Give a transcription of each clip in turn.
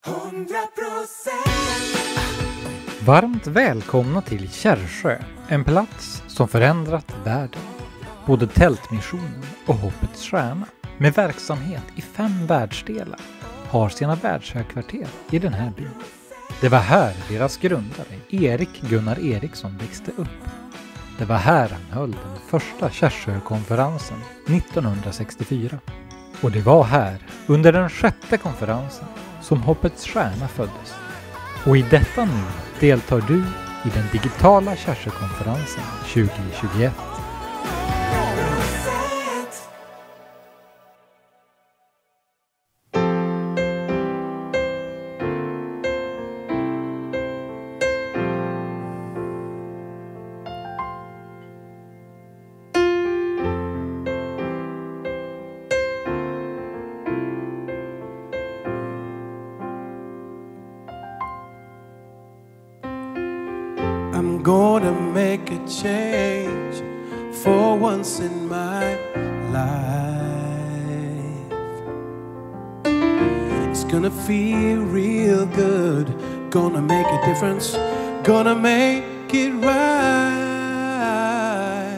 Varmt välkomna till Kärrsjö, en plats som förändrat världen. Både Tältmissionen och Hoppets Stjärna, med verksamhet i 5 världsdelar, har sina världshögkvarter i den här byn. Det var här deras grundare, Erik Gunnar Eriksson, växte upp. Det var här han höll den första Kärrsjökonferensen 1964. Och det var här, under den 6:e konferensen, som Hoppets Stjärna föddes. Och i detta nu deltar du i den digitala Kärrsjökonferensen 2021. I'm gonna make a change for once in my life. It's gonna feel real good, gonna make a difference, gonna make it right.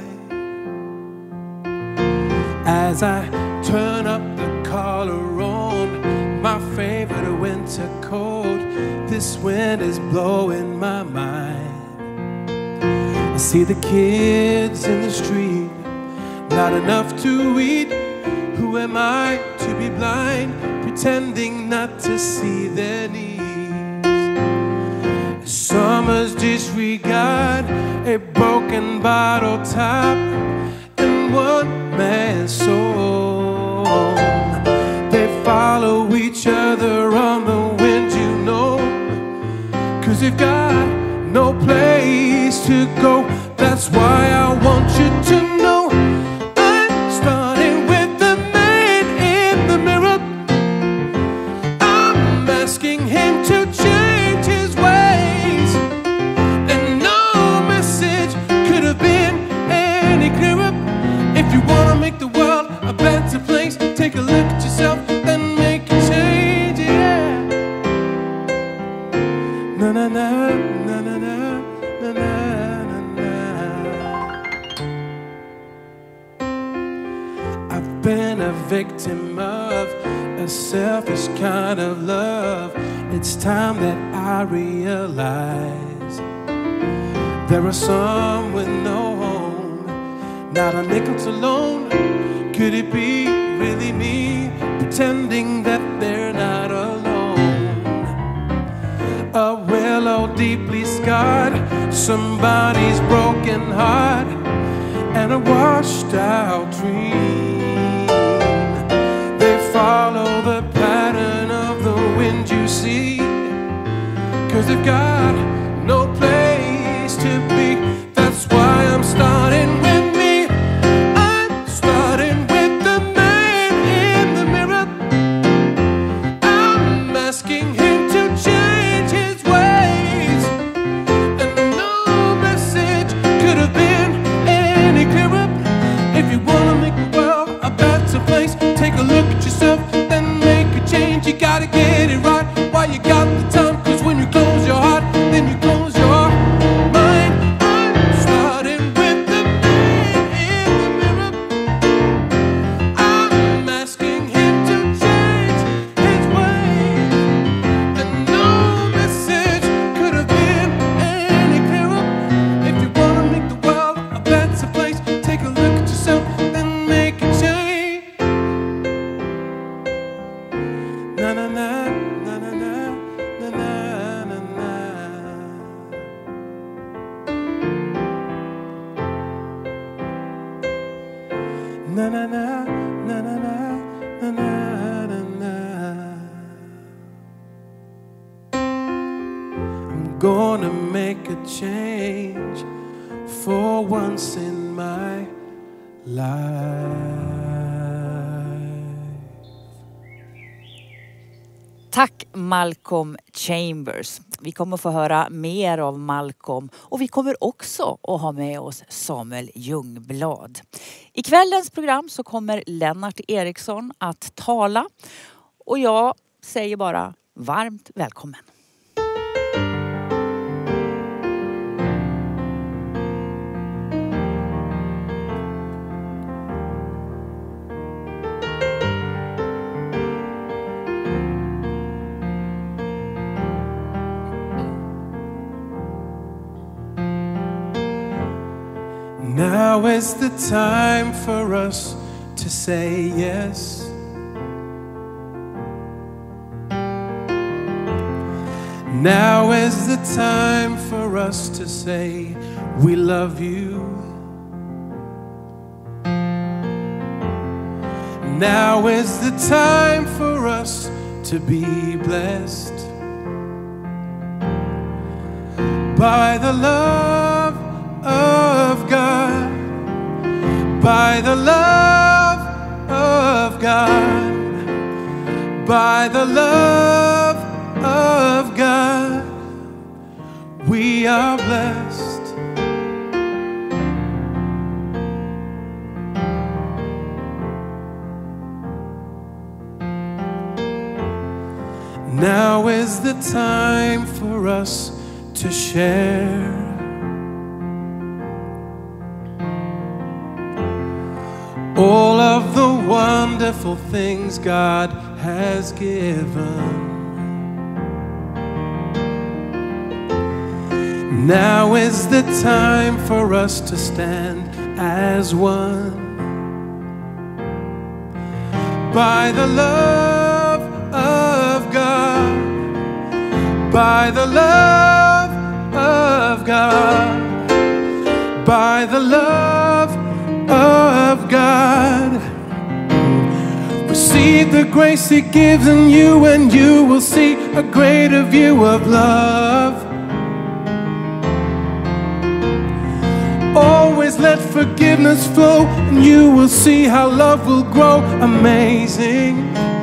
As I turn up the collar on my favorite winter coat, this wind is blowing my mind. I see the kids in the street, not enough to eat. Who am I to be blind, pretending not to see their needs? Summer's disregard, a broken bottle top, and one man's soul. They follow each other on the wind, you know, 'cause they've got no place to go. That's why I want you to know I'm starting with the man in the mirror. I'm asking him to change his ways, and no message could have been any clearer. If you wanna make the world a better place, take a look at yourself and make a change, yeah. Na na na na na na. I've been a victim of a selfish kind of love. It's time that I realize there are some with no home, not a nickel to loan. Could it be really me, pretending that they're not alone? A willow deeply scarred, somebody's broken heart, and a washed out dream. They follow the pattern of the wind, you see, 'cause they've got no place to be. That's why I'm starting with me. I'm starting with the man in the mirror. I'm asking him to change his ways, and no message could have been any clearer. If you wanna make the world a better place, take a look at yourself and make a change. You gotta get it right while you got the time, 'cause when you close your heart, then you close your mind. I'm starting with the man in the mirror. I'm asking him to change his ways, and no message could have been any clearer. If you wanna make the world a better place, take a look at yourself and make a change. Na na na na na na na na na na. Na na na na na na na na na na. I'm gonna make a change for once in my life. Tack Malcolm Chambers. Vi kommer få höra mer av Malcolm och vi kommer också att ha med oss Samuel Ljungblad. I kvällens program så kommer Lennart Eriksson att tala och jag säger bara Varmt välkommen. Now is the time for us to say yes. Now is the time for us to say we love you. Now is the time for us to be blessed by the love of God, by the love of God, by the love of God, we are blessed. Now is the time for us to share all of the wonderful things God has given. Now is the time for us to stand as one by the love of God, by the love of God, by the love of God. Receive the grace He gives in you, and you will see a greater view of love. Always let forgiveness flow, and you will see how love will grow amazing.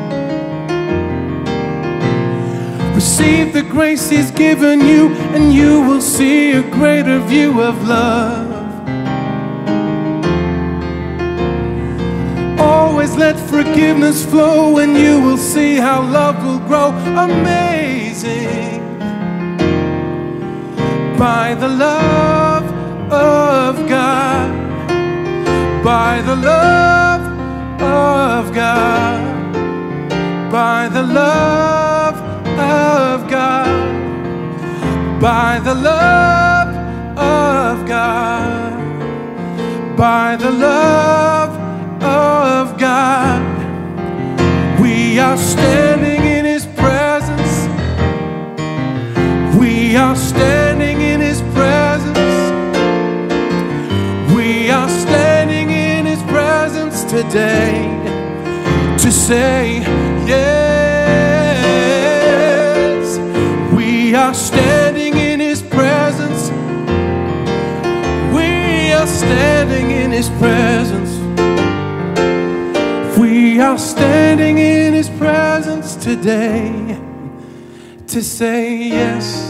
Receive the grace He's given you, and you will see a greater view of love. Always let forgiveness flow, and you will see how love will grow amazing. By the love of God, by the love of God, by the love of God, by the love of God, by the love of God, we are standing in His presence. We are standing in His presence. We are standing in His presence today to say yes. We are standing in His presence. We are standing in His presence. We are standing in His presence today to say yes.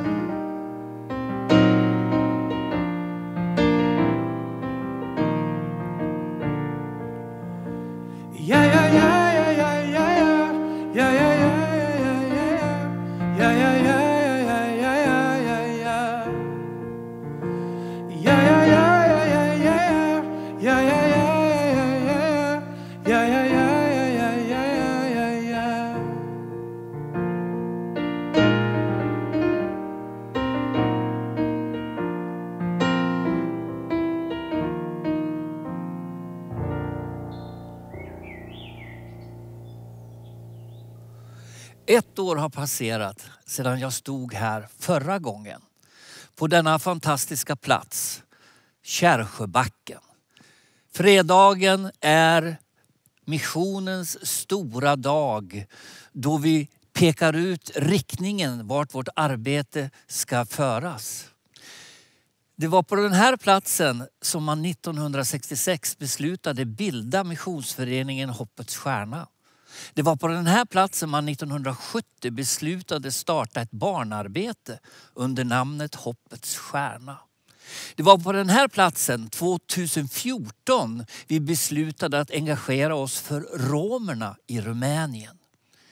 Ett år har passerat sedan jag stod här förra gången. På denna fantastiska plats, Kärrsjöbacken. Fredagen är missionens stora dag då vi pekar ut riktningen vart vårt arbete ska föras. Det var på den här platsen som man 1966 beslutade bilda missionsföreningen Hoppets Stjärna. Det var på den här platsen man 1970 beslutade starta ett barnarbete under namnet Hoppets Stjärna. Det var på den här platsen 2014 vi beslutade att engagera oss för romerna i Rumänien.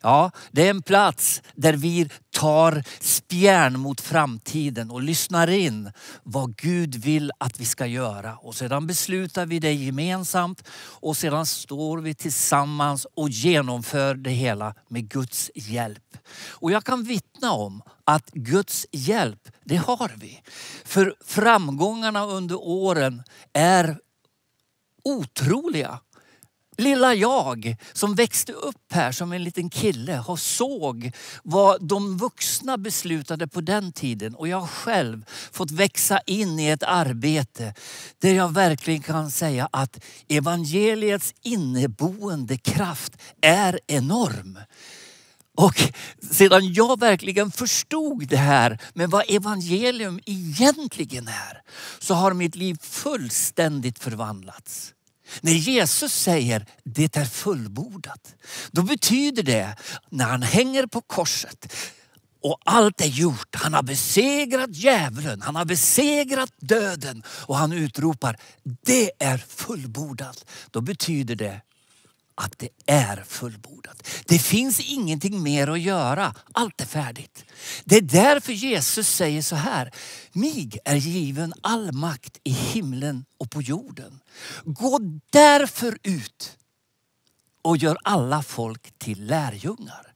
Ja, det är en plats där vi tar spjärn mot framtiden och lyssnar in vad Gud vill att vi ska göra. Och sedan beslutar vi det gemensamt och sedan står vi tillsammans och genomför det hela med Guds hjälp. Och jag kan vittna om att Guds hjälp, det har vi. För framgångarna under åren är otroliga. Lilla jag som växte upp här som en liten kille har såg vad de vuxna beslutade på den tiden. Och jag har själv fått växa in i ett arbete där jag verkligen kan säga att evangeliets inneboende kraft är enorm. Och sedan jag verkligen förstod det här med vad evangelium egentligen är, så har mitt liv fullständigt förvandlats. När Jesus säger det är fullbordat, då betyder det när han hänger på korset och allt är gjort. Han har besegrat djävulen, han har besegrat döden och han utropar det är fullbordat. Då betyder det att det är fullbordat. Det finns ingenting mer att göra. Allt är färdigt. Det är därför Jesus säger så här: mig är given all makt i himlen och på jorden. Gå därför ut och gör alla folk till lärjungar.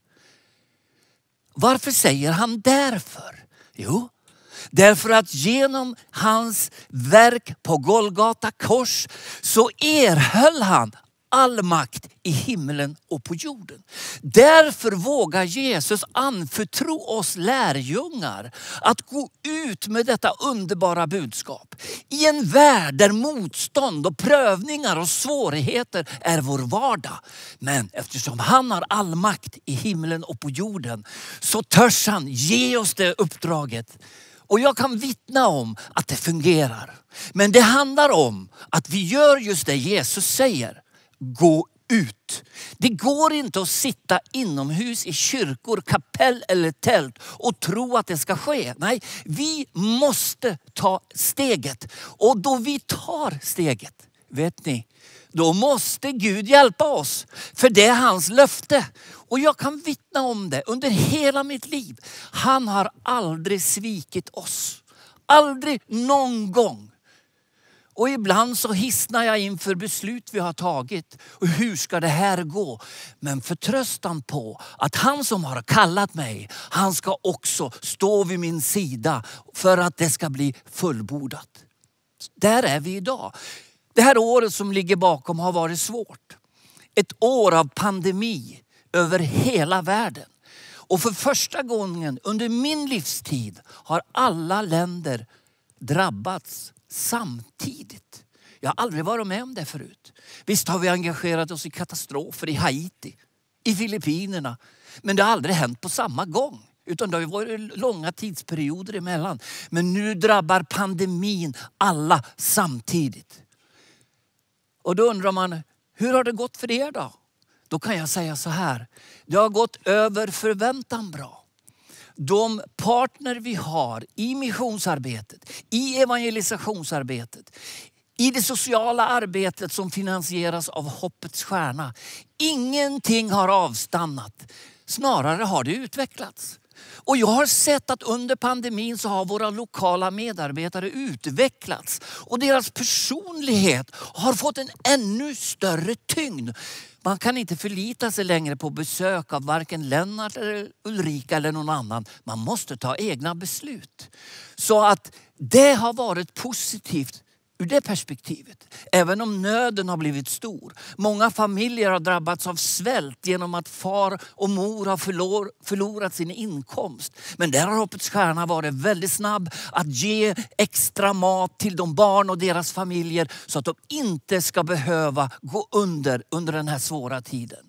Varför säger han därför? Jo, därför att genom hans verk på Golgata kors så erhöll han all makt i himlen och på jorden. Därför vågar Jesus anförtro oss lärjungar att gå ut med detta underbara budskap. I en värld där motstånd och prövningar och svårigheter är vår vardag. Men eftersom han har all makt i himlen och på jorden så törs han ge oss det uppdraget. Och jag kan vittna om att det fungerar. Men det handlar om att vi gör just det Jesus säger. Gå ut. Det går inte att sitta inomhus i kyrkor, kapell eller tält och tro att det ska ske. Nej, vi måste ta steget. Och då vi tar steget, vet ni, då måste Gud hjälpa oss. För det är hans löfte. Och jag kan vittna om det under hela mitt liv. Han har aldrig svikit oss. Aldrig någon gång. Och ibland så hissnar jag inför beslut vi har tagit. Och hur ska det här gå? Men förtröstan på att han som har kallat mig, han ska också stå vid min sida för att det ska bli fullbordat. Där är vi idag. Det här året som ligger bakom har varit svårt. Ett år av pandemi över hela världen. Och för första gången under min livstid har alla länder drabbats samtidigt. Jag har aldrig varit med om det förut. Visst har vi engagerat oss i katastrofer i Haiti, i Filippinerna. Men det har aldrig hänt på samma gång. Utan det har varit långa tidsperioder emellan. Men nu drabbar pandemin alla samtidigt. Och då undrar man, hur har det gått för er då? Då kan jag säga så här. Det har gått över förväntan bra. De partner vi har i missionsarbetet, i evangelisationsarbetet, i det sociala arbetet som finansieras av Hoppets stjärna. Ingenting har avstannat. Snarare har det utvecklats. Och jag har sett att under pandemin så har våra lokala medarbetare utvecklats. Och deras personlighet har fått en ännu större tyngd. Man kan inte förlita sig längre på besök av varken Lennart eller Ulrika eller någon annan. Man måste ta egna beslut. Så att det har varit positivt ur det perspektivet. Även om nöden har blivit stor. Många familjer har drabbats av svält genom att far och mor har förlorat sin inkomst. Men där har Hoppets stjärna varit väldigt snabb att ge extra mat till de barn och deras familjer så att de inte ska behöva gå under den här svåra tiden.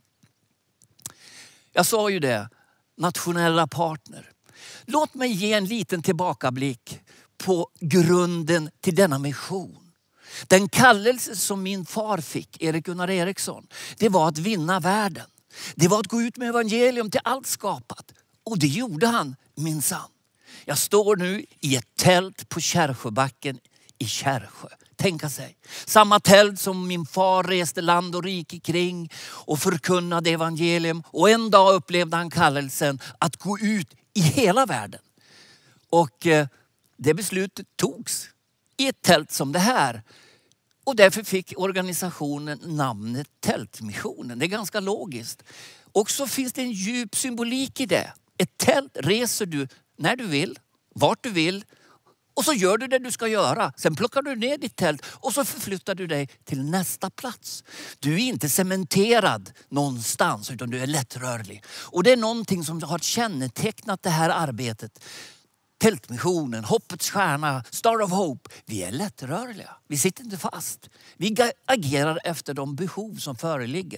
Jag sa ju det, nationella partner. Låt mig ge en liten tillbakablick på grunden till denna mission. Den kallelse som min far fick, Erik Gunnar Eriksson, det var att vinna världen. Det var att gå ut med evangelium till allt skapat. Och det gjorde han minsann. Jag står nu i ett tält på Kärrsjöbacken i Kärrsjö. tänka sig. Samma tält som min far reste land och rike kring och förkunnade evangelium. Och en dag upplevde han kallelsen att gå ut i hela världen. Och det beslutet togs i ett tält som det här. Och därför fick organisationen namnet Tältmissionen. Det är ganska logiskt. Och så finns det en djup symbolik i det. Ett tält reser du när du vill, vart du vill. Och så gör du det du ska göra. Sen plockar du ner ditt tält och så förflyttar du dig till nästa plats. Du är inte cementerad någonstans utan du är lättrörlig. Och det är någonting som har kännetecknat det här arbetet. Tältmissionen, Hoppets stjärna, Star of Hope. Vi är lättrörliga. Vi sitter inte fast. Vi agerar efter de behov som föreligger.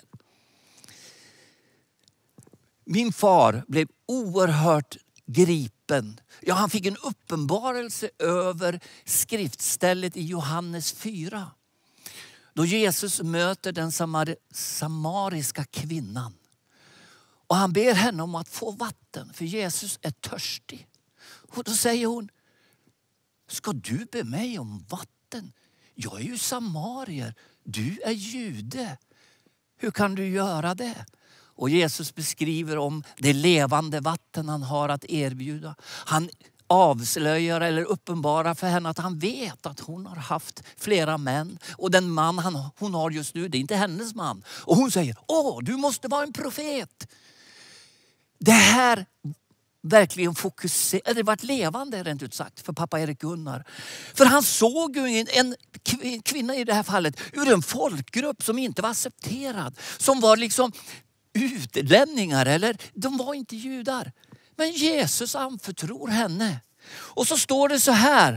Min far blev oerhört gripen. Ja, han fick en uppenbarelse över skriftstället i Johannes 4. Då Jesus möter den samariska kvinnan. Och han ber henne om att få vatten, för Jesus är törstig. Och då säger hon, ska du be mig om vatten? Jag är ju samarier, du är jude. Hur kan du göra det? Och Jesus beskriver om det levande vatten han har att erbjuda. Han avslöjar eller uppenbarar för henne att han vet att hon har haft flera män. Och den man hon har just nu, det är inte hennes man. Och hon säger, du måste vara en profet. Det här verkligen fokuserat, det varit levande rent ut sagt för pappa Erik Gunnar. För han såg ju en kvinna i det här fallet ur en folkgrupp som inte var accepterad. Som var liksom utlänningar eller de var inte judar. Men Jesus anförtror henne. Och så står det så här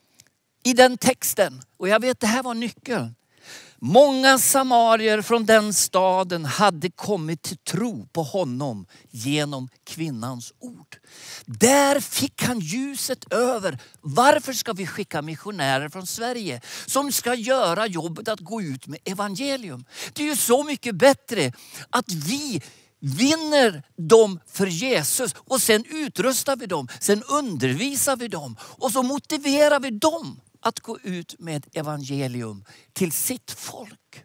i den texten. Och jag vet det här var nyckeln. Många samarier från den staden hade kommit till tro på honom genom kvinnans ord. Där fick han ljuset över. Varför ska vi skicka missionärer från Sverige som ska göra jobbet att gå ut med evangelium? Det är ju så mycket bättre att vi vinner dem för Jesus och sen utrustar vi dem, sen undervisar vi dem och så motiverar vi dem att gå ut med evangelium till sitt folk.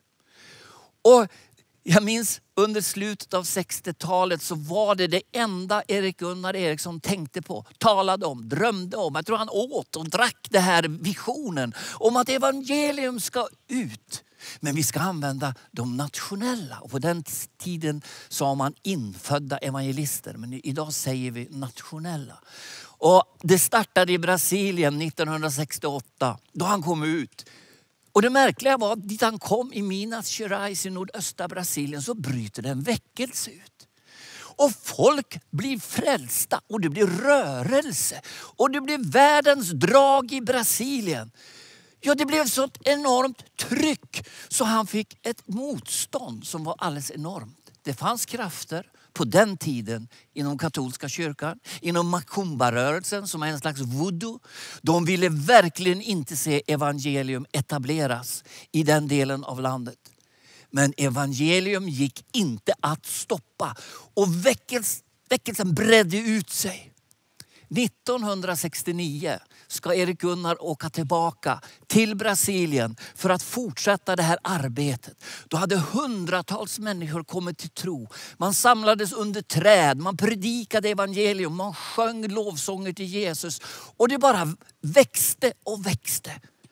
Och jag minns under slutet av 60-talet så var det enda Erik Gunnar Eriksson tänkte på, talade om, drömde om. Jag tror han åt och drack det här visionen om att evangelium ska ut. Men vi ska använda de nationella. Och på den tiden sa man infödda evangelister. Men idag säger vi nationella. Och det startade i Brasilien 1968 då han kom ut. Och det märkliga var att dit han kom i Minas Gerais i nordöstra Brasilien så bryter det en väckelse ut. Och folk blir frälsta och det blir rörelse. Och det blir världens drag i Brasilien. Ja, det blev så ett enormt tryck så han fick ett motstånd som var alldeles enormt. Det fanns krafter på den tiden inom katolska kyrkan, inom Macumba-rörelsen som är en slags voodoo. De ville verkligen inte se evangelium etableras i den delen av landet. Men evangelium gick inte att stoppa och väckelsen bredde ut sig. 1969 ska Erik Gunnar åka tillbaka till Brasilien för att fortsätta det här arbetet. Då hade hundratals människor kommit till tro. Man samlades under träd, man predikade evangelium, man sjöng lovsånger till Jesus. Och det bara växte och växte.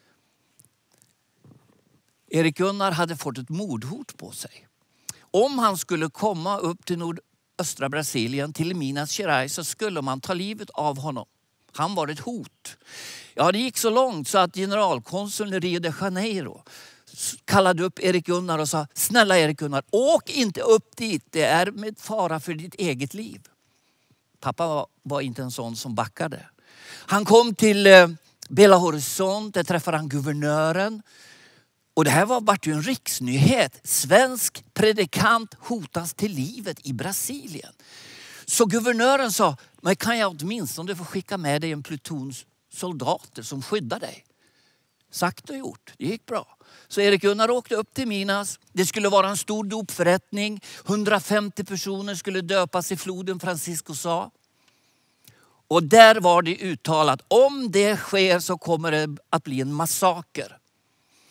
Erik Gunnar hade fått ett mordhot på sig. Om han skulle komma upp till nordöstra Brasilien till Minas Gerais så skulle man ta livet av honom. Han var ett hot. Ja, det gick så långt så att generalkonsuln i Rio de Janeiro kallade upp Erik Gunnar och sa, snälla Erik Gunnar, åk inte upp dit. Det är med fara för ditt eget liv. Pappa var inte en sån som backade. Han kom till Belo Horizonte, där träffade han guvernören. Och det här vart ju en riksnyhet. Svensk predikant hotas till livet i Brasilien. Så guvernören sa, men kan jag åtminstone få skicka med dig en plutons soldater som skyddar dig? Sagt och gjort, det gick bra. Så Erik Gunnar åkte upp till Minas. Det skulle vara en stor dopförrättning. 150 personer skulle döpas i floden Francisco sa. Och där var det uttalat, om det sker så kommer det att bli en massaker.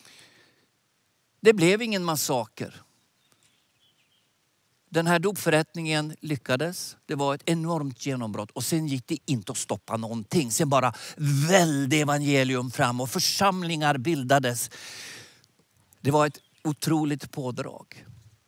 Det blev ingen massaker. Den här dopförrättningen lyckades. Det var ett enormt genombrott. Och sen gick det inte att stoppa någonting. Sen bara välde evangelium fram och församlingar bildades. Det var ett otroligt pådrag.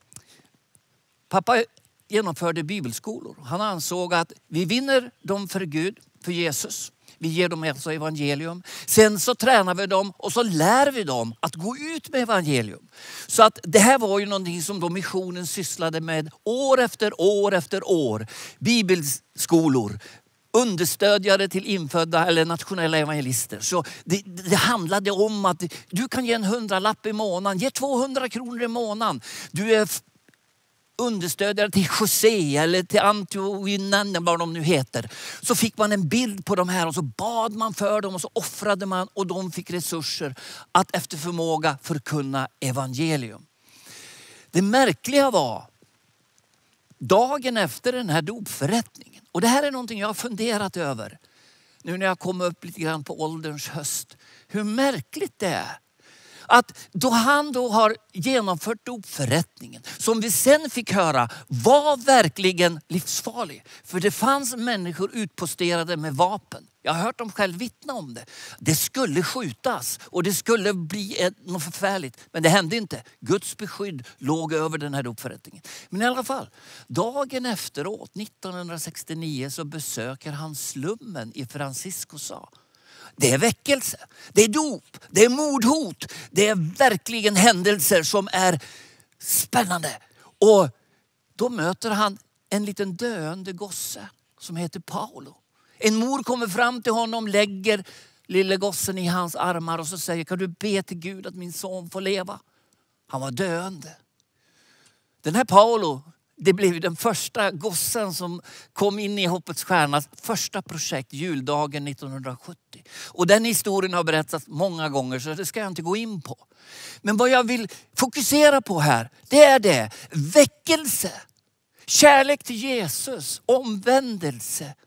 Pappa genomförde bibelskolor. Han ansåg att vi vinner dem för Gud, för Jesus. Vi ger dem alltså evangelium. Sen så tränar vi dem och så lär vi dem att gå ut med evangelium. Så att det här var ju någonting som då missionen sysslade med år efter år efter år. Bibelskolor, understödjare till infödda eller nationella evangelister. Så det handlade om att du kan ge en 100-lapp i månaden, ge 200 kronor i månaden. Du är understödjare till José eller till Antoine, vad de nu heter. Så fick man en bild på de här och så bad man för dem och så offrade man och de fick resurser att efter förmåga förkunna evangelium. Det märkliga var dagen efter den här dopförrättningen, och det här är någonting jag har funderat över nu när jag kommer upp lite grann på ålderns höst. Hur märkligt det är. Att då han då har genomfört dopförrättningen, som vi sen fick höra var verkligen livsfarlig. För det fanns människor utposterade med vapen. Jag har hört dem själv vittna om det. Det skulle skjutas och det skulle bli något förfärligt. Men det hände inte. Guds beskydd låg över den här dopförrättningen. Men i alla fall, dagen efteråt, 1969, så besöker han slummen i Franciscosa. Det är väckelse, det är dop, det är mordhot. Det är verkligen händelser som är spännande. Och då möter han en liten döende gosse som heter Paolo. En mor kommer fram till honom, lägger lille gossen i hans armar och så säger: kan du be till Gud att min son får leva? Han var döende. Den här Paolo, det blev den första gossen som kom in i Hoppets Stjärnas första projekt, juldagen 1970. Och den historien har berättats många gånger så det ska jag inte gå in på. Men vad jag vill fokusera på här, det är det. Väckelse, kärlek till Jesus, omvändelse,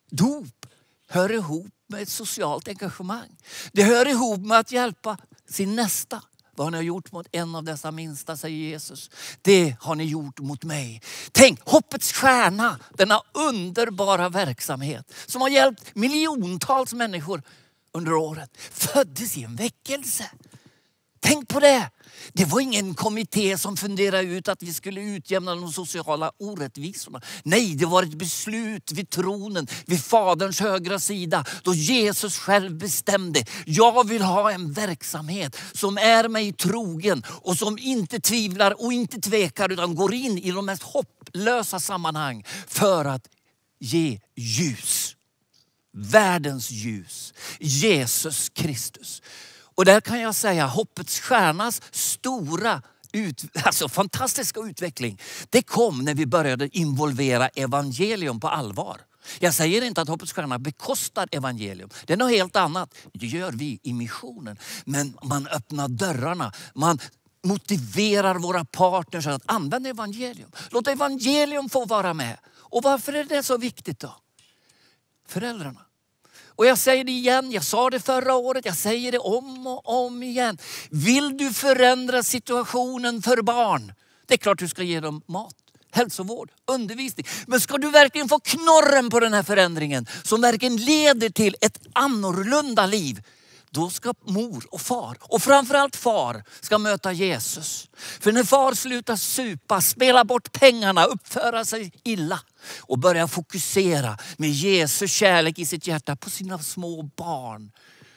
dop hör ihop med ett socialt engagemang. Det hör ihop med att hjälpa sin nästa. Vad ni har gjort mot en av dessa minsta, säger Jesus, det har ni gjort mot mig. Tänk, Hoppets Stjärna, denna underbara verksamhet som har hjälpt miljontals människor under året, föddes i en väckelse. Tänk på det. Det var ingen kommitté som funderade ut att vi skulle utjämna de sociala orättvisorna. Nej, det var ett beslut vid tronen, vid Faderns högra sida. Då Jesus själv bestämde: jag vill ha en verksamhet som är mig trogen och som inte tvivlar och inte tvekar utan går in i de mest hopplösa sammanhang för att ge ljus. Världens ljus. Jesus Kristus. Och där kan jag säga Hoppets Stjärnas stora, fantastiska utveckling. Det kom när vi började involvera evangelium på allvar. Jag säger inte att Hoppets Stjärna bekostar evangelium. Det är något helt annat. Det gör vi i missionen. Men man öppnar dörrarna. Man motiverar våra partners att använda evangelium. Låt evangelium få vara med. Och varför är det så viktigt då? Föräldrarna. Och jag säger det igen, jag sa det förra året, jag säger det om och om igen. Vill du förändra situationen för barn? Det är klart du ska ge dem mat, hälsovård, undervisning. Men ska du verkligen få knorren på den här förändringen som verkligen leder till ett annorlunda liv, då ska mor och far, och framförallt far, ska möta Jesus. För när far slutar supa, spela bort pengarna, uppföra sig illa och börja fokusera med Jesu kärlek i sitt hjärta på sina små barn,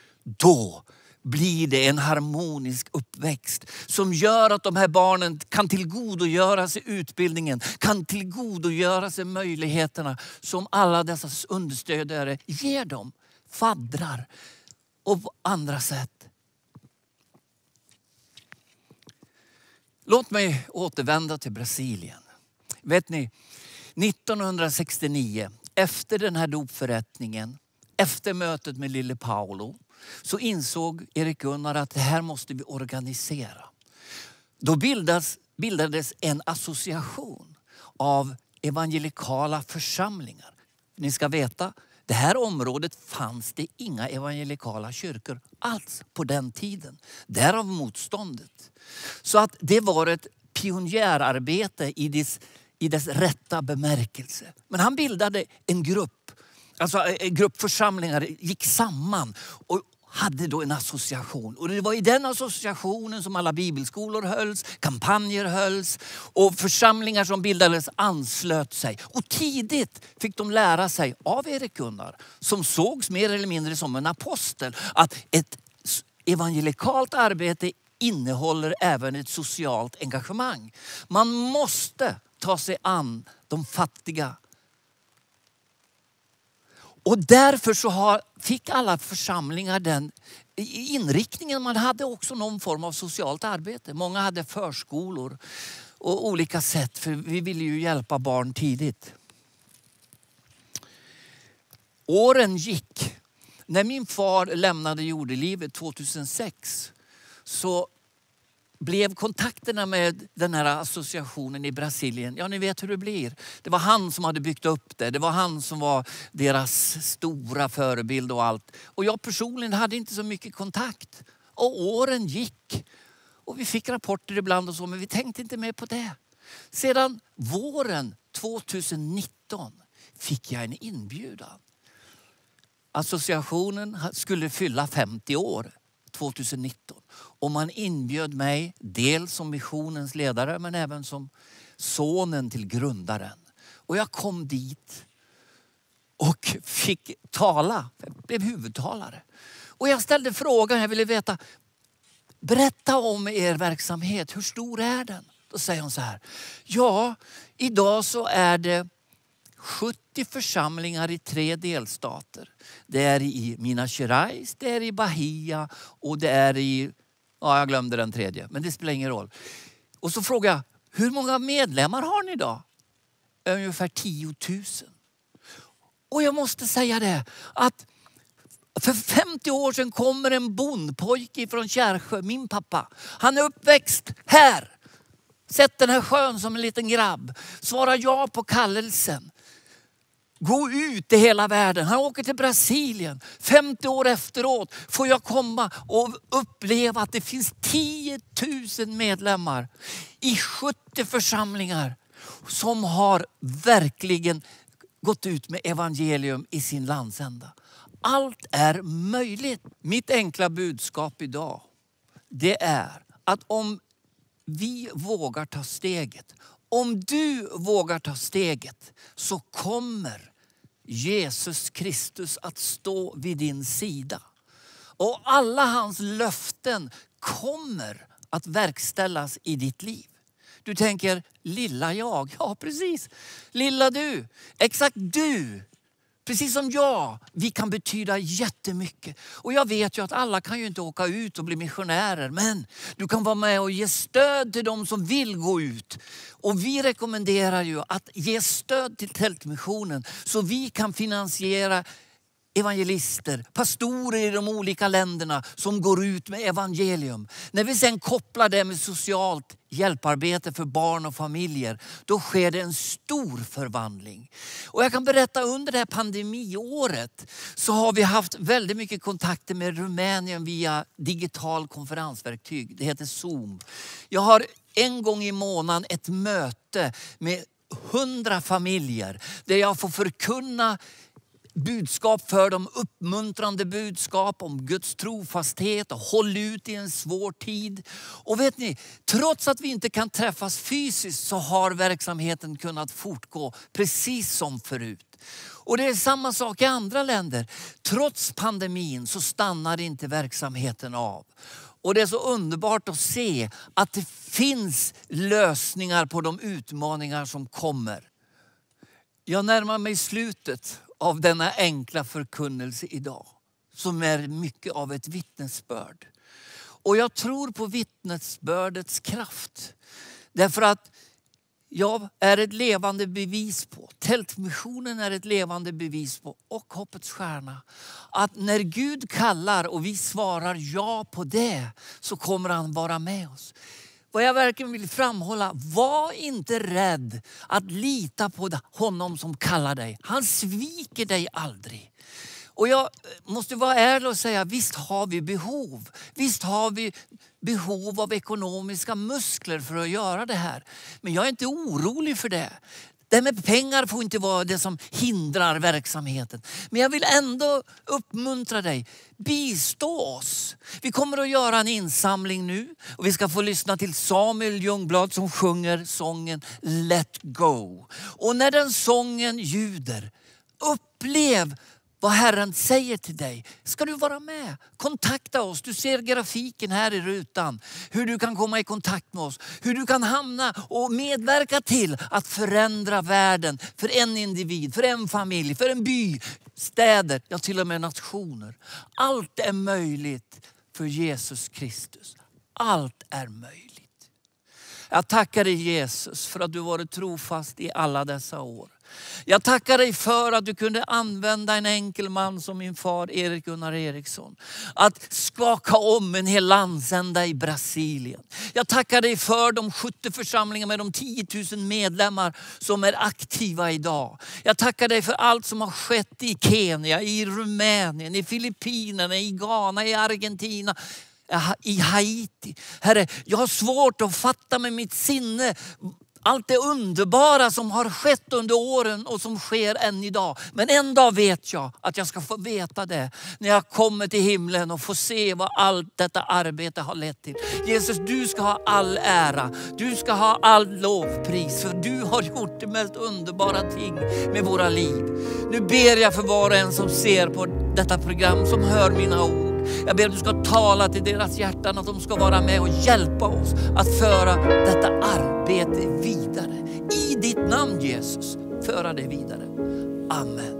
då blir det en harmonisk uppväxt som gör att de här barnen kan tillgodogöra sig utbildningen, kan tillgodogöra sig möjligheterna som alla dessa understödjare ger dem, faddrar och på andra sätt. Låt mig återvända till Brasilien. Vet ni, 1969, efter den här dopförrättningen, efter mötet med lille Paolo, så insåg Erik Gunnar att det här måste vi organisera. Då bildades en association av evangelikala församlingar. Ni ska veta, Det här området fanns det inga evangelikala kyrkor alls på den tiden. Därav motståndet. Så att det var ett pionjärarbete i dess rätta bemärkelse. Men han bildade en grupp. Alltså en grupp församlingar gick samman och hade då en association. Och det var i den associationen som alla bibelskolor hölls, kampanjer hölls och församlingar som bildades anslöt sig. Och tidigt fick de lära sig av Erik Gunnar, som sågs mer eller mindre som en apostel, att ett evangelikalt arbete innehåller även ett socialt engagemang. Man måste ta sig an de fattiga. Och därför så fick alla församlingar den inriktningen. Man hade också någon form av socialt arbete. Många hade förskolor och olika sätt, för vi ville ju hjälpa barn tidigt. Åren gick. När min far lämnade jordelivet 2006 så blev kontakterna med den här associationen i Brasilien. Ja, ni vet hur det blir. Det var han som hade byggt upp det. Det var han som var deras stora förebild och allt. Och jag personligen hade inte så mycket kontakt. Och åren gick. Och vi fick rapporter ibland och så, men vi tänkte inte mer på det. Sedan våren 2019 fick jag en inbjudan. Associationen skulle fylla 50 år 2019. Och man inbjöd mig dels som missionens ledare men även som sonen till grundaren. Och jag kom dit och fick tala. Jag blev huvudtalare. Och jag ställde frågan, jag ville veta, berätta om er verksamhet. Hur stor är den? Då säger hon så här. Ja, idag så är det 70 församlingar i 3 delstater. Det är i Minas Gerais, det är i Bahia och det är i... Ja, jag glömde den 3, men det spelar ingen roll. Och så frågar jag, hur många medlemmar har ni idag? Ungefär 10 000. Och jag måste säga det, att för 50 år sedan kommer en bondpojke från Kärrsjö, min pappa. Han är uppväxt här. Sett den här sjön som en liten grabb. Svarar ja på kallelsen. Gå ut i hela världen. Han åker till Brasilien. 50 år efteråt får jag komma och uppleva att det finns 10 000 medlemmar i 70 församlingar som har verkligen gått ut med evangelium i sin landsända. Allt är möjligt. Mitt enkla budskap idag, det är att om vi vågar ta steget, om du vågar ta steget, så kommer Jesus Kristus att stå vid din sida. Och alla hans löften kommer att verkställas i ditt liv. Du tänker, lilla jag. Ja, precis. Lilla du. Exakt du. Precis som jag. Vi kan betyda jättemycket. Och jag vet ju att alla kan ju inte åka ut och bli missionärer. Men du kan vara med och ge stöd till de som vill gå ut. Och vi rekommenderar ju att ge stöd till Tältmissionen. Så vi kan finansiera evangelister, pastorer i de olika länderna som går ut med evangelium. När vi sen kopplar det med socialt hjälparbete för barn och familjer, då sker det en stor förvandling. Och jag kan berätta, under det här pandemiåret så har vi haft väldigt mycket kontakter med Rumänien via digital konferensverktyg. Det heter Zoom. Jag har en gång i månaden ett möte med 100 familjer där jag får förkunna budskap för dem, uppmuntrande budskap om Guds trofasthet och håll ut i en svår tid. Och vet ni, trots att vi inte kan träffas fysiskt så har verksamheten kunnat fortgå precis som förut. Och det är samma sak i andra länder. Trots pandemin så stannar inte verksamheten av. Och det är så underbart att se att det finns lösningar på de utmaningar som kommer. Jag närmar mig slutet av denna enkla förkunnelse idag, som är mycket av ett vittnesbörd. Och jag tror på vittnesbördets kraft. Därför att jag är ett levande bevis på, Tältmissionen är ett levande bevis på, och Hoppets Stjärna, att när Gud kallar och vi svarar ja på det, så kommer han vara med oss. vad jag verkligen vill framhålla, var inte rädd att lita på honom som kallar dig. Han sviker dig aldrig. Och jag måste vara ärlig och säga, visst har vi behov. Visst har vi behov av ekonomiska muskler för att göra det här. Men jag är inte orolig för det. Det med pengar får inte vara det som hindrar verksamheten. Men jag vill ändå uppmuntra dig. Bistå oss. Vi kommer att göra en insamling nu. Och vi ska få lyssna till Samuel Ljungblad som sjunger sången Let Go. Och när den sången ljuder, upplev vad Herren säger till dig. Ska du vara med? Kontakta oss. Du ser grafiken här i rutan. Hur du kan komma i kontakt med oss. Hur du kan hamna och medverka till att förändra världen. För en individ, för en familj, för en by, städer, ja till och med nationer. Allt är möjligt för Jesus Kristus. Allt är möjligt. Jag tackar dig Jesus för att du varit trofast i alla dessa år. Jag tackar dig för att du kunde använda en enkel man som min far Erik Gunnar Eriksson. Att skaka om en hel landsända i Brasilien. Jag tackar dig för de 70 församlingar med de 10 000 medlemmar som är aktiva idag. Jag tackar dig för allt som har skett i Kenya, i Rumänien, i Filippinerna, i Ghana, i Argentina, i Haiti. Herre, jag har svårt att fatta med mitt sinne allt det underbara som har skett under åren och som sker än idag. Men en dag vet jag att jag ska få veta det när jag kommer till himlen och får se vad allt detta arbete har lett till. Jesus, du ska ha all ära. Du ska ha all lovpris. För du har gjort det mest underbara ting med våra liv. Nu ber jag för var och en som ser på detta program, som hör mina ord. Jag ber att du ska tala till deras hjärtan, att de ska vara med och hjälpa oss att föra detta arbete vidare. I ditt namn Jesus, föra det vidare. Amen.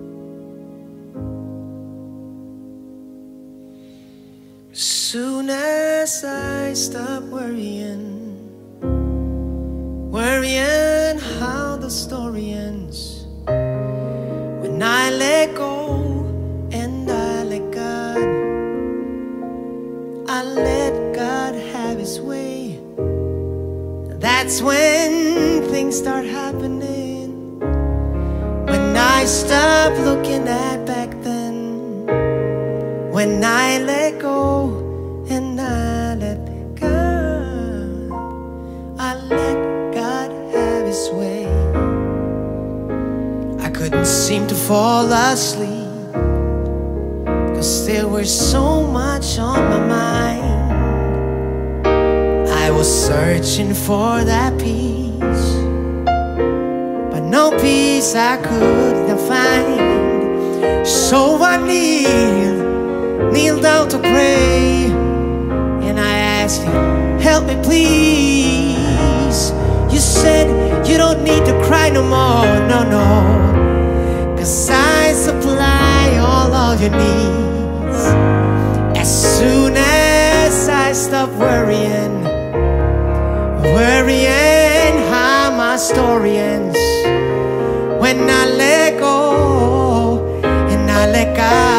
Soon as I stop worrying how the story ends, when I let go and I let God, I let God have his way, that's when things start happening. When I stop looking at back then, when I let go and I let God, I let God have his way. I couldn't seem to fall asleep, 'cause there was so much on my mind. I was searching for that peace, but no peace I could not find. So I kneel down to pray, and I asked you, help me please. You said you don't need to cry no more, no, 'cause I supply all of your needs. As soon as I stop worrying how my story ends, when I let go and I let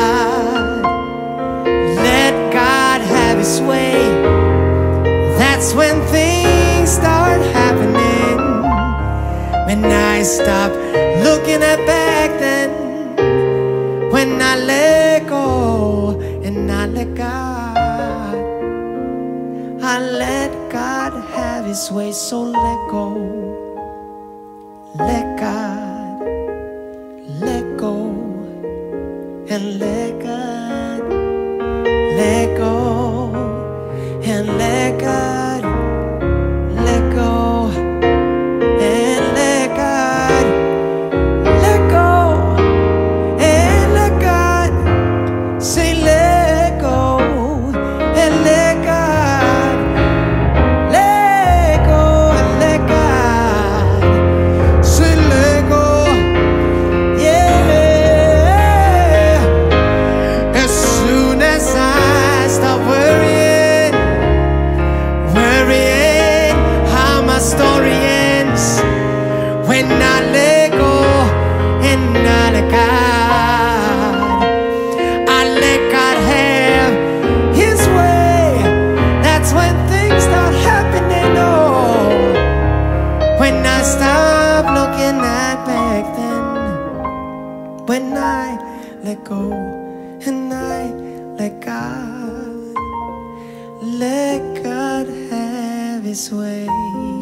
God have his way, that's when things start happening. When I stop looking at back then, when I let go and I let God, I let God have his way. So let go, let God, let go, and let God, let go, and let God, let go, and let God, let go, and let God, say let go, and let God, let go, and let God, say let go, yeah. looking at back then, when I let go and I let God have His way.